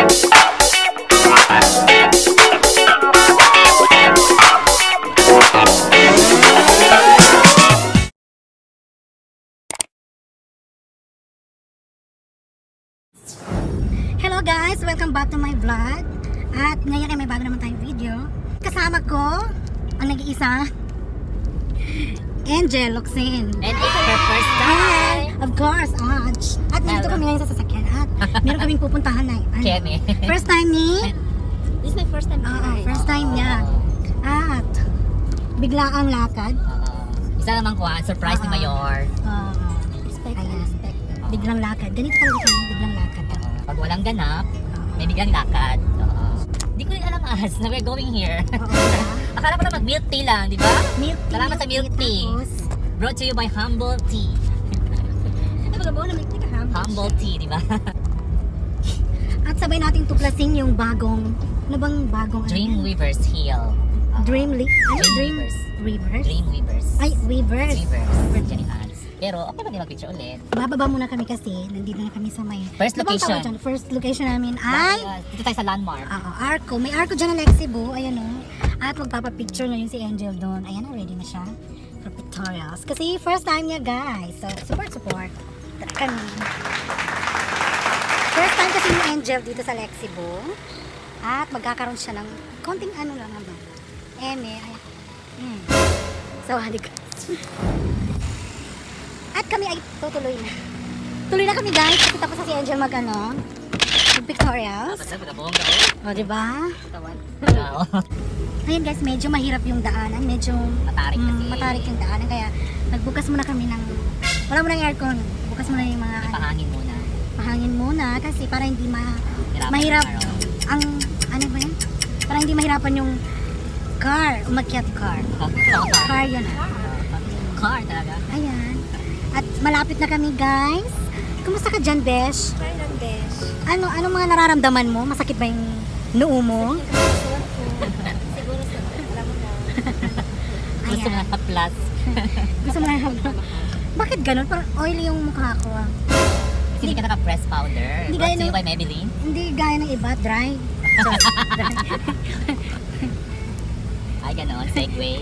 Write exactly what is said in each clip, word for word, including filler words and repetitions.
Hello guys! Welcome back to my vlog. At ngayon ay may bago naman tayong video. Kasama ko ang nag-iisa Angel Locsin. And it's her first time. Of course, Aj. At nandito kami ngayon sa sasakyan. At meron kaming pupuntahan na ano, Kemi. first time ni This is my first time. Oo, first time niya. At bigla ang lakad. Uh, isa naman kuha, surprise ni Mayor. Uh, Respect, ayan. respect. Biglang lakad. Ganito talaga kami, biglang lakad. Pag walang ganap, may biglang lakad. Hindi ko rin alam as na we're going here. Akala ko na mag-milk tea lang, di ba? Milk tea. Salamat sa milk tea. Brought to you by Humble Tea. Ano ba ba na milk tea ka? Humble Tea, di ba? At sabay nating tuklasin yung bagong, ano bang bagong Dreamweavers Hill. Uh, Dreamly? Ano? Dream Dreamweavers. Weavers? Dreamweavers. Ay, Weavers. Weavers. Jenny Hans. Pero okay ba din mag-picture ulit? Bababa muna kami kasi nandito na kami sa may First ano bang location. tawag dyan? First location namin ay Uh, dito tayo sa landmark. Oo, Arco. May Arco dyan na Lexibo. Ayan o. At magpapapicture na yun si Angel doon. Ayan na, ready na siya for pictorials. Kasi first time niya guys. So, support, support. Tara kami. First time kasi ni Angel dito sa Lexibo. At magkakaroon siya ng konting ano lang naman. Eme. Ayan. Hmm. So, halik. At kami ay tutuloy na. Tuloy na kami guys. Kasi tapos na si Angel mag ano. Mag pictorials. O, diba? Ayan guys, medyo mahirap yung daanan. Medyo Matarik kasi. mm, matarik yung daanan. Kaya nagbukas muna kami ng, wala muna ng aircon. Bukas muna yung mga ano, Pahangin muna. pahangin muna. Kasi para hindi ma, Hirapan mahirap yung araw. ang, ano ba yan? Para hindi mahirapan yung car. Umakyat car. Car yun ha. Car talaga. Ayan. At malapit na kami guys. Kumusta ka dyan, Besh? Fine lang, Besh. Ano, ano mga nararamdaman mo? Masakit ba yung noo mo? Siguro sa alam mo na. Gusto mo na plus. Gusto mo na habang. Bakit ganun? Parang oily yung mukha ko. ah. Kasi hindi ka naka-press powder. Hindi Brought gaya to you ng- by Maybelline. Hindi gaya ng iba, dry. Ay, ganon. Segway.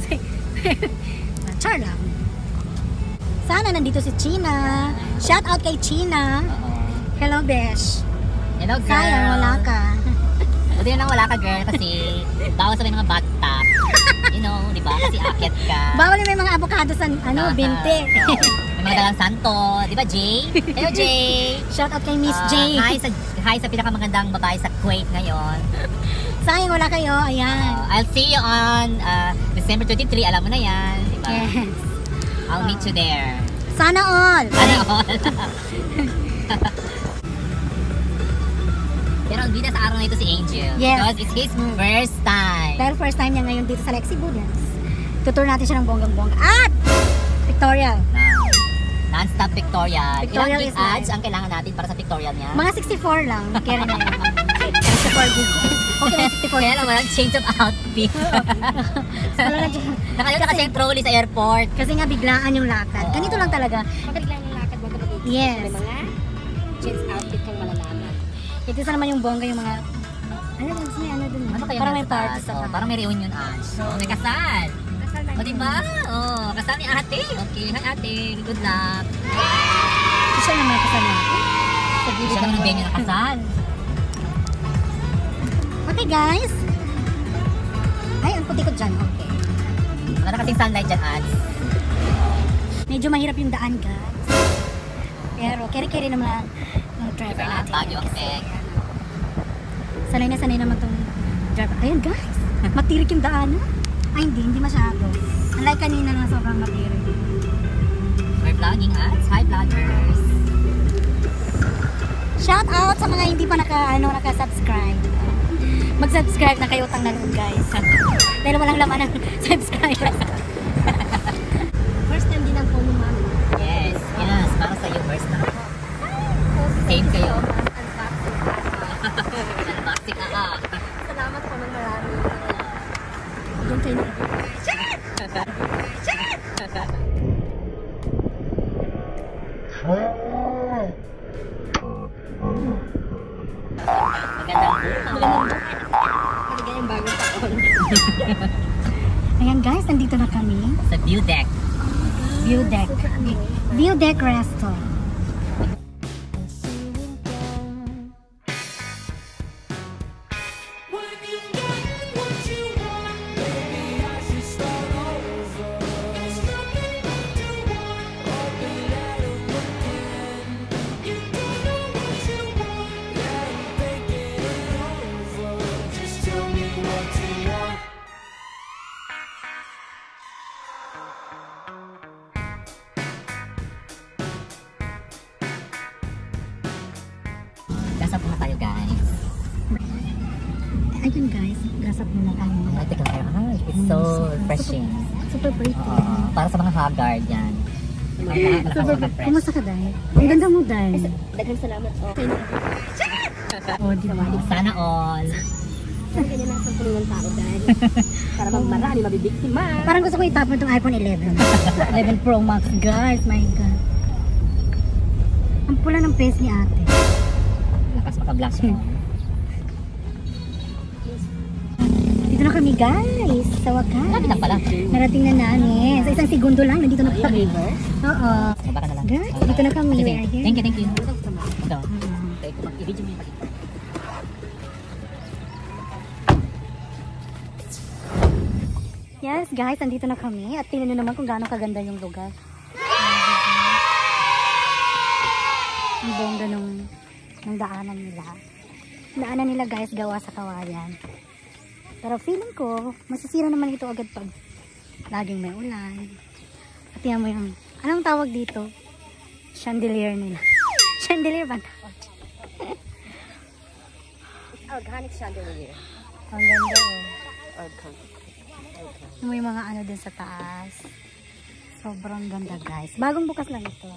Char lang. Sana nandito si China. Shout out kay China. Oo. Hello, Besh. Hello, girl. Sayang, wala ka. Buti na lang wala ka, girl. Kasi bawal sa may mga bathtub. You know, di ba? Kasi akit ka. Bawal yung may mga avocado sa ano, Ah, binte. oo. May mga dalang santo. Di ba, Jay? Hello, Jay. Shout out kay Miss Ah, J. Hi sa, hi sa pinakamagandang babae sa Kuwait ngayon. Sayang, wala kayo. Ayan. Uh, I'll see you on uh, December twenty-third. Alam mo na yan. Di ba? Yes. I'll meet you there. Sana all. Ano all? Pero ang bida sa araw na ito si Angel. Yes. Because it's his first time. Dahil first time niya ngayon dito sa Lexibo. Tutur natin siya ng bonggang-bongga. At pictorial. Non-stop pictorial. Pictorial Ilang is ads life. ang kailangan natin para sa pictorial niya? Mga sixty-four lang. Kaya na yun. sixty-four gig. Okay na sixty-four. Kaya lang walang change of outfit. Wala na dyan. Nakalimutan kasi yung trolley sa airport. Kasi nga biglaan yung lakad. Oo. Ganito lang talaga. Pagkailan yung lakad mo kapag Yes. may mga jeans outfit kang malalaman. Ito sa naman yung bongga yung mga ano lang may ano dun. Ano kaya Parang may meron sa party taas? sa Oh, taas. parang may reunion ads. Oh, may kasal. Kasal na O diba? Oh, kasal ni ate. Okay, hi ate. Good luck. Ito siya naman kasama. Sa gilid Siya naman ng ang venue na kasal. Okay guys. Ay, ang puti ko dyan. Okay. Wala na kasing sunlight dyan ads. Medyo mahirap yung daan guys. Pero keri-keri naman ng driver Diba? natin. Baguio Kasi, effect. ano, sanay na sanay naman tong driver. Ayun guys. Matirik yung daan. Ay hindi, hindi masyado. Unlike kanina na sobrang matirik. We're vlogging ads. Hi vloggers. Shout out sa mga hindi pa naka, ano, naka-subscribe. Mag-subscribe na kayo utang na loob guys. Dahil walang laman ng subscribers. First time din ang phone mo mami. Yes, yes. Para sa iyo first time. Same kayo. Unboxing ah. Salamat po ng marami. Doon kayo na. Magandang buhay. Talaga yung bagong taon. Ayan guys, nandito na kami. Sa view deck. View deck. View deck resto. Gasap muna tayo guys. Ayun guys, gasap muna tayo. I like the color. Ah, it's so refreshing. Super pretty. Oo, para sa mga haggard yan. Super pretty. Kumusta ka, Day? Ang ganda mo, Day. Daghang salamat. Okay. Oh, di ba? Sana all. Saan kanya nasa tulungan tao dahil para magmarami mabibiktima. Parang gusto ko itapon itong iPhone eleven. eleven Pro Max, guys. My God. Ang pula ng face ni ate. Lakas maka-blush mo. Dito na kami, guys. Sa wakas. Lapit lang pala. Narating na namin. Sa isang segundo lang, nandito na kami. Oo. Baba ka na lang. Guys, dito na kami. Sige. Ayan. Thank you, thank you. Ito. I-video mo yung pati. Yes, guys, nandito na kami. At tingnan nyo naman kung gaano kaganda yung lugar. Ang bongga nung, nung daanan nila. Daanan nila, guys, gawa sa kawayan. Pero feeling ko, masisira naman ito agad pag laging may ulan. At yan mo yung, anong tawag dito? Chandelier nila. Chandelier ba? Organic chandelier. Ang ganda oh. Organic. May mga ano din sa taas. Sobrang ganda guys. Bagong bukas lang ito.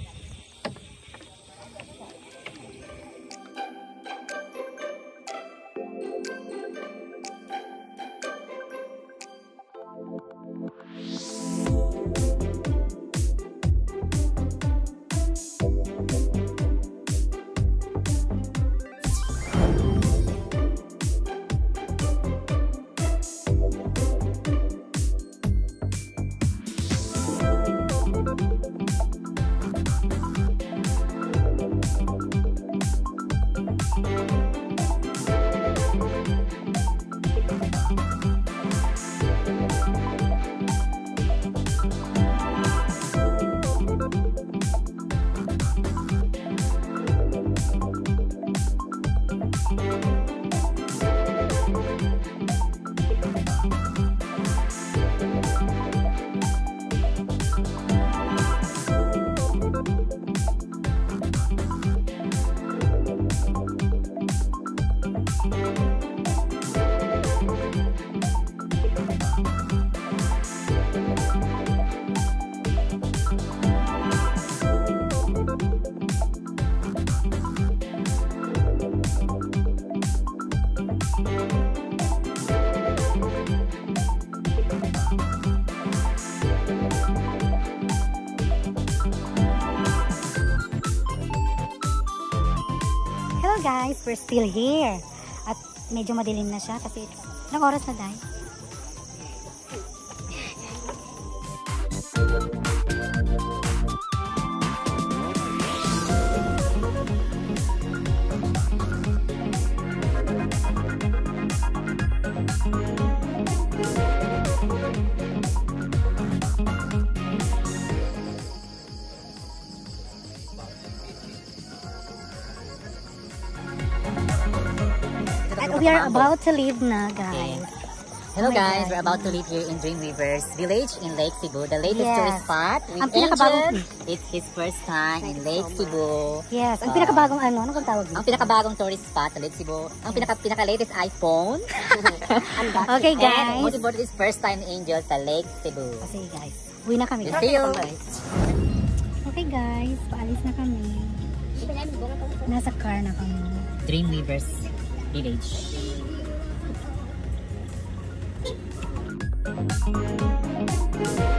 Hello guys, we're still here. At medyo madilim na siya kasi ilang oras na dahil. At we are about to leave na, guys. Hello Oh my guys, God. we're about to leave here in Dream Rivers Village in Lake Cebu, the latest Yes. tourist spot with Ang pinakabagong- Angel. It's his first time in Lake Cebu. Yes, ang Ah. pinakabagong ano, ano kang tawag Ang dito? pinakabagong tourist spot sa Lake Cebu. Ang pinaka pinaka latest iPhone. Okay And guys. most important is first time Angel sa Lake Cebu. Kasi guys, uwi na kami. See you. Okay guys, paalis na kami. Nasa car na kami. Dream Rivers Village. Thank you.